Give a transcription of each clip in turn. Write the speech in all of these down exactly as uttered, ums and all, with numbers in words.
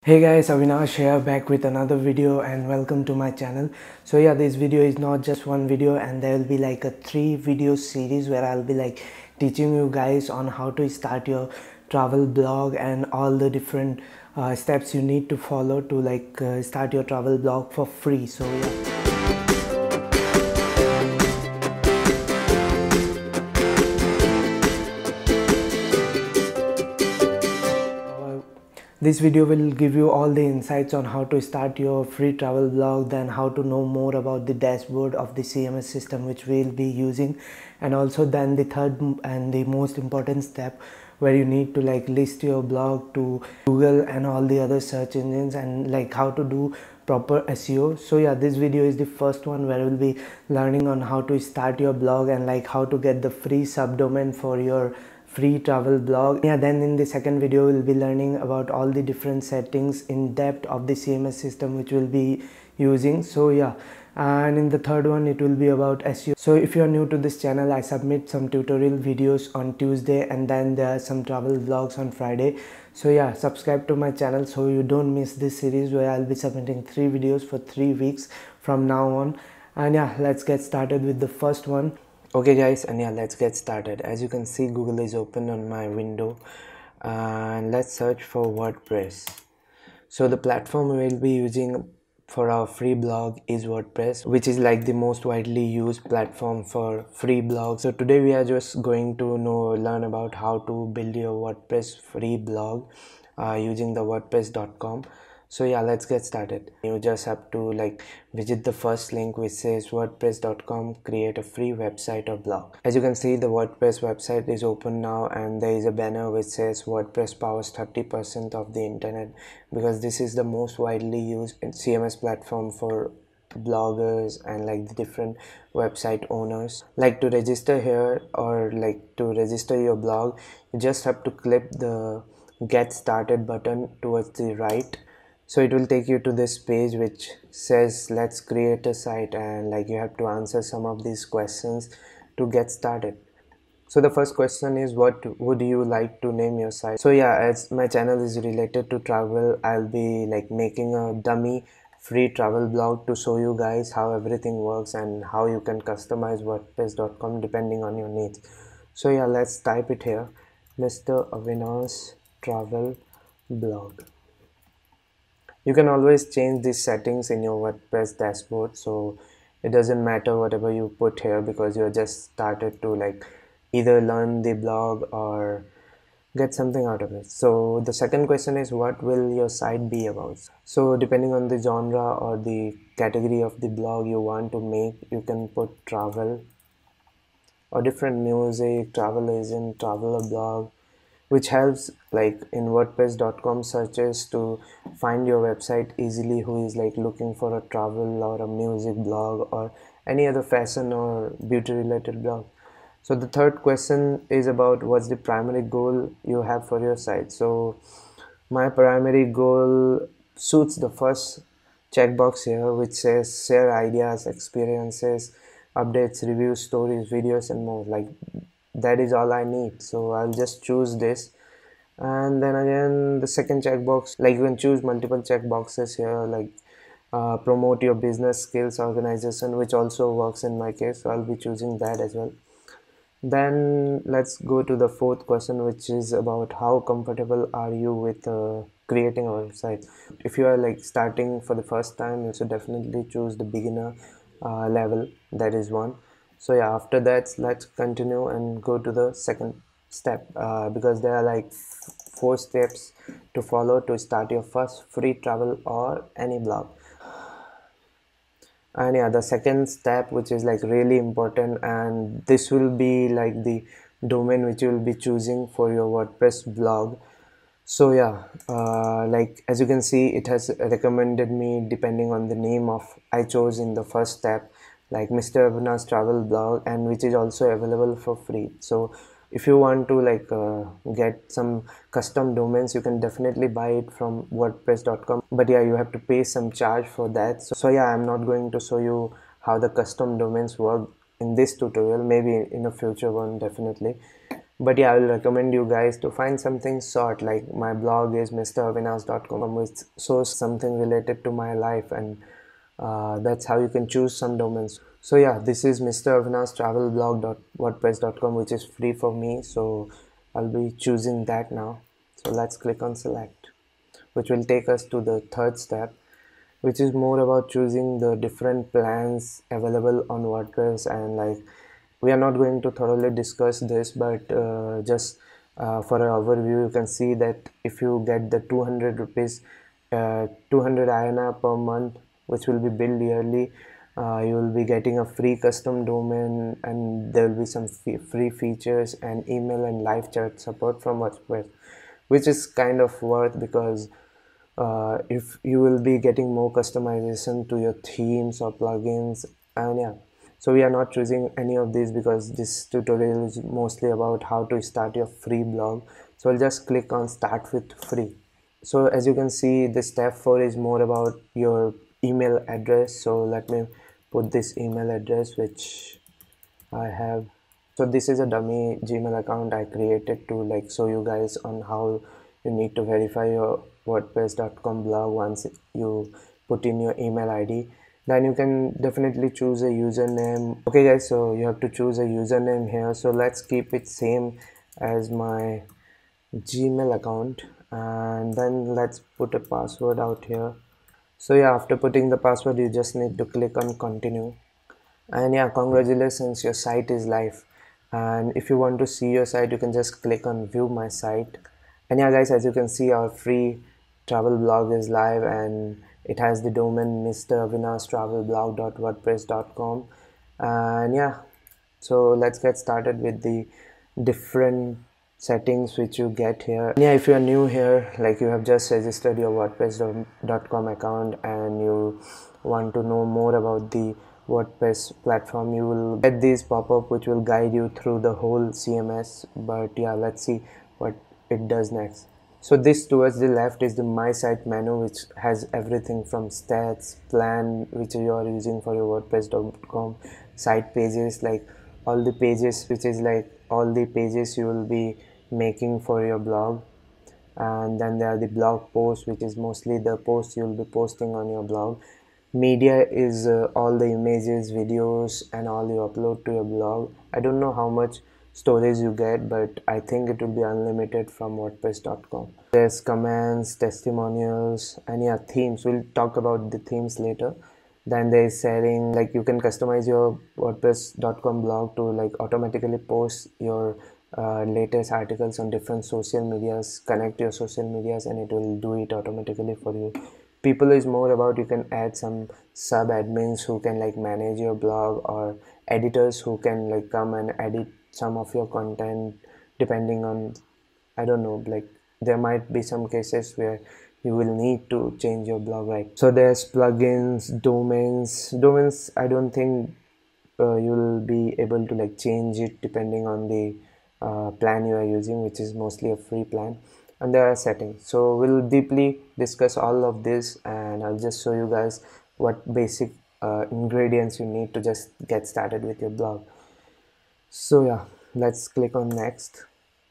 Hey guys, Avinash here, back with another video and welcome to my channel. So yeah, this video is not just one video, and there will be like a three video series where I'll be like teaching you guys on how to start your travel blog and all the different uh, steps you need to follow to like uh, start your travel blog for free. So yeah. This video will give you all the insights on how to start your free travel blog, then how to know more about the dashboard of the C M S system which we'll be using, and also then the third and the most important step where you need to like list your blog to Google and all the other search engines, and like how to do proper S E O. So yeah, this video is the first one where we'll be learning on how to start your blog and like how to get the free subdomain for your free travel blog. Yeah, then in the second video we'll be learning about all the different settings in depth of the C M S system which we'll be using. So yeah, and in the third one it will be about S E O. So if you are new to this channel, I submit some tutorial videos on Tuesday and then there are some travel vlogs on Friday. So yeah, subscribe to my channel so you don't miss this series where I'll be submitting three videos for three weeks from now on. And yeah, let's get started with the first one. Okay guys, and yeah, let's get started. As you can see, Google is open on my window, and let's search for WordPress. So the platform we will be using for our free blog is WordPress, which is like the most widely used platform for free blogs. So today we are just going to know learn about how to build your WordPress free blog uh, using the wordpress dot com. So yeah, let's get started. You just have to like visit the first link which says wordpress dot com, create a free website or blog. As you can see, the WordPress website is open now, and there is a banner which says WordPress powers thirty percent of the internet, because this is the most widely used C M S platform for bloggers and like the different website owners. Like to register here or like to register your blog, you just have to click the get started button towards the right. So it will take you to this page which says let's create a site, and like you have to answer some of these questions to get started. So the first question is, what would you like to name your site? So yeah, as my channel is related to travel, I'll be like making a dummy free travel blog to show you guys how everything works and how you can customize wordpress dot com depending on your needs. So yeah, let's type it here, Mister Avinash Travel Blog. You can always change these settings in your WordPress dashboard, so it doesn't matter whatever you put here, because you're just started to like either learn the blog or get something out of it. So the second question is, what will your site be about? So depending on the genre or the category of the blog you want to make, you can put travel or different music, travel agent, traveler blog, which helps like in wordpress dot com searches to find your website easily, who is like looking for a travel or a music blog or any other fashion or beauty related blog. So the third question is about what's the primary goal you have for your site. So my primary goal suits the first checkbox here, which says share ideas, experiences, updates, reviews, stories, videos and more. Like that is all I need, so I'll just choose this. And then again, the second checkbox, like you can choose multiple checkboxes here, like uh, promote your business skills, organization, which also works in my case, so I'll be choosing that as well. Then let's go to the fourth question, which is about how comfortable are you with uh, creating a website. If you are like starting for the first time, you should definitely choose the beginner uh, level, that is one. So yeah, after that let's continue and go to the second step, uh, because there are like four steps to follow to start your first free travel or any blog. And yeah, the second step, which is like really important, and this will be like the domain which you will be choosing for your WordPress blog. So yeah, uh, like as you can see, it has recommended me depending on the name of I chose in the first step, like Mister Avinash Travel Blog, and which is also available for free. So if you want to like uh, get some custom domains, you can definitely buy it from wordpress dot com, but yeah, you have to pay some charge for that. So, so yeah, I'm not going to show you how the custom domains work in this tutorial, maybe in a future one definitely. But yeah, I will recommend you guys to find something short. Like my blog is mister avinash dot com, which shows something related to my life, and uh, that's how you can choose some domains. So yeah, this is mister avinash travel blog dot wordpress dot com, which is free for me, so I'll be choosing that now. So let's click on select, which will take us to the third step, which is more about choosing the different plans available on WordPress. And like, we are not going to thoroughly discuss this, but uh, just uh, for an overview, you can see that if you get the two hundred rupees, uh, two hundred I N R per month, which will be billed yearly, uh, you will be getting a free custom domain, and there will be some free features and email and live chat support from WordPress, which is kind of worth, because uh, if you will be getting more customization to your themes or plugins. And yeah, so we are not choosing any of these because this tutorial is mostly about how to start your free blog. So I'll just click on start with free. So as you can see, this step four is more about your email address. So let me put this email address which I have. So this is a dummy Gmail account I created to like show you guys on how you need to verify your wordpress dot com blog. Once you put in your email I D, then you can definitely choose a username. Okay guys, so you have to choose a username here. So let's keep it same as my Gmail account, and then let's put a password out here. So yeah, after putting the password, you just need to click on continue. And yeah, congratulations, your site is live. And if you want to see your site, you can just click on view my site. And yeah guys, as you can see, our free travel blog is live, and it has the domain mister avinash travel blog dot wordpress dot com. And yeah, so let's get started with the different settings which you get here. And yeah, if you are new here, like you have just registered your wordpress dot com account and you want to know more about the WordPress platform, you will get this pop-up which will guide you through the whole C M S. But yeah, let's see what it does next. So this towards the left is the my site menu, which has everything from stats, plan which you are using for your wordpress dot com, site pages, like all the pages, which is like all the pages you will be making for your blog. And then there are the blog posts, which is mostly the posts you'll be posting on your blog. Media is uh, all the images, videos, and all you upload to your blog. I don't know how much storage you get, but I think it will be unlimited from wordpress dot com. There's comments, testimonials, and yeah, themes. We'll talk about the themes later. Then there's sharing, like you can customize your wordpress dot com blog to like automatically post your uh, latest articles on different social medias, connect your social medias, and it will do it automatically for you. People is more about, you can add some sub admins who can like manage your blog, or editors who can like come and edit some of your content depending on, I don't know, like there might be some cases where you will need to change your blog, right? So there's plugins, domains. Domains, I don't think uh, you'll be able to like change it depending on the uh, plan you are using, which is mostly a free plan. And there are settings. So we'll deeply discuss all of this, and I'll just show you guys what basic uh, ingredients you need to just get started with your blog. So yeah, let's click on next.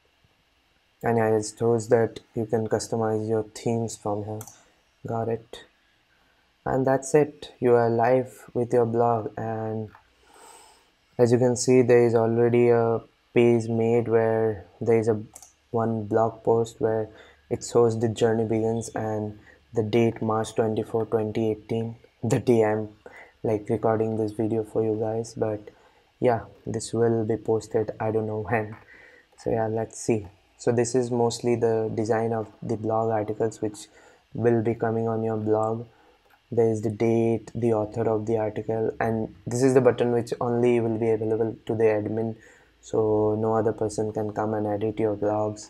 And yeah, it shows that you can customize your themes from here. Got it. And that's it, you are live with your blog. And as you can see, there is already a page made where there is a one blog post where it shows the journey begins and the date March twenty-fourth twenty eighteen, the day I'm like recording this video for you guys. But yeah, this will be posted, I don't know when. So yeah, let's see. So this is mostly the design of the blog articles which will be coming on your blog. There is the date, the author of the article, and this is the button which only will be available to the admin, so no other person can come and edit your blogs.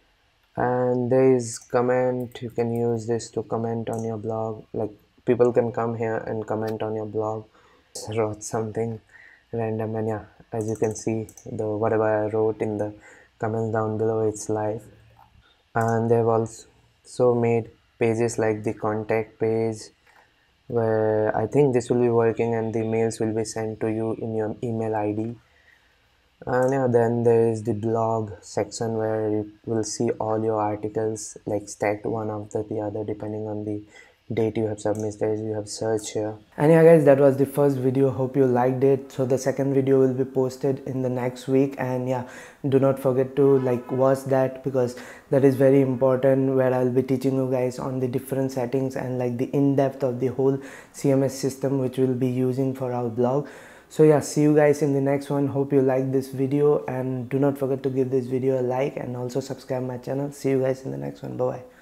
And there is comment, you can use this to comment on your blog, like people can come here and comment on your blog. Wrote something random, and yeah, as you can see, the whatever I wrote in the comments down below, it's live. And they've also made pages like the contact page, where I think this will be working and the mails will be sent to you in your email I D. And yeah, then there is the blog section where you will see all your articles like stacked one after the other depending on the date you have submitted. You have search here. And yeah guys, that was the first video. Hope you liked it. So the second video will be posted in the next week, and yeah, do not forget to like watch that, because that is very important, where I'll be teaching you guys on the different settings and like the in-depth of the whole C M S system which we'll be using for our blog. So yeah, see you guys in the next one. Hope you like this video, and do not forget to give this video a like and also subscribe my channel. See you guys in the next one. Bye bye.